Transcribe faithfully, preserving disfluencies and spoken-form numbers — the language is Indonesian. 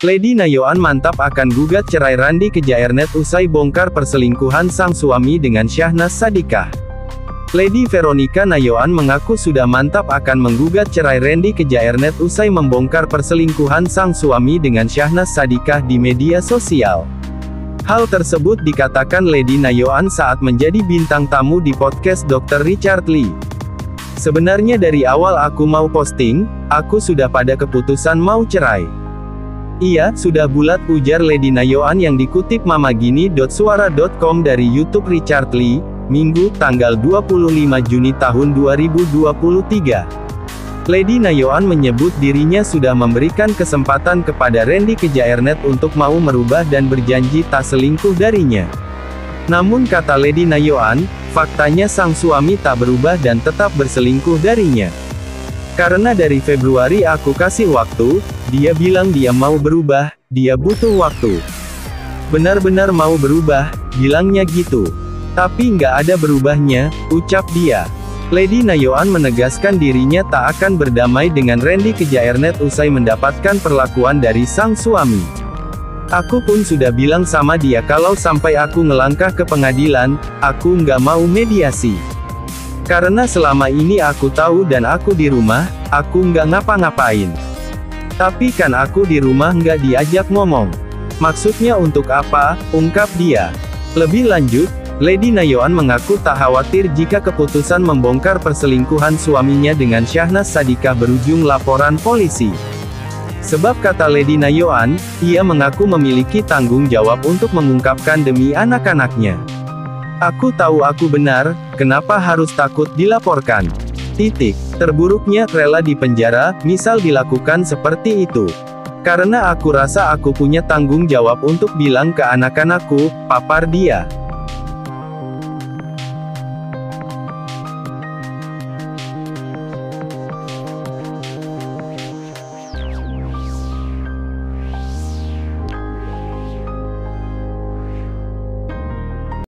Lady Nayoan mantap akan gugat cerai Randi Kejaernet usai bongkar perselingkuhan sang suami dengan Syahnaz Sadiqah. Lady Veronica Nayoan mengaku sudah mantap akan menggugat cerai Randi Kejaernet usai membongkar perselingkuhan sang suami dengan Syahnaz Sadiqah di media sosial. Hal tersebut dikatakan Lady Nayoan saat menjadi bintang tamu di podcast dokter Richard Lee. Sebenarnya dari awal aku mau posting, aku sudah pada keputusan mau cerai. Iya, sudah bulat, ujar Lady Nayoan yang dikutip mamagini dot suara dot com dari YouTube Richard Lee, Minggu, tanggal dua puluh lima Juni tahun dua ribu dua puluh tiga. Lady Nayoan menyebut dirinya sudah memberikan kesempatan kepada Randi Kejaernet untuk mau merubah dan berjanji tak selingkuh darinya. Namun kata Lady Nayoan, faktanya sang suami tak berubah dan tetap berselingkuh darinya. Karena dari Februari aku kasih waktu, dia bilang dia mau berubah, dia butuh waktu. Benar-benar mau berubah, bilangnya gitu. Tapi nggak ada berubahnya, ucap dia. Lady Nayoan menegaskan dirinya tak akan berdamai dengan Randi Kejaernet usai mendapatkan perlakuan dari sang suami. Aku pun sudah bilang sama dia kalau sampai aku ngelangkah ke pengadilan, aku nggak mau mediasi. Karena selama ini aku tahu dan aku di rumah, aku nggak ngapa-ngapain. Tapi kan aku di rumah nggak diajak ngomong. Maksudnya untuk apa, ungkap dia. Lebih lanjut, Lady Nayoan mengaku tak khawatir jika keputusan membongkar perselingkuhan suaminya dengan Syahnaz Sadiqah berujung laporan polisi. Sebab kata Lady Nayoan, ia mengaku memiliki tanggung jawab untuk mengungkapkan demi anak-anaknya. Aku tahu aku benar, kenapa harus takut dilaporkan? Titik. Terburuknya, rela di penjara, misal dilakukan seperti itu. Karena aku rasa aku punya tanggung jawab untuk bilang ke anak-anakku, papar dia.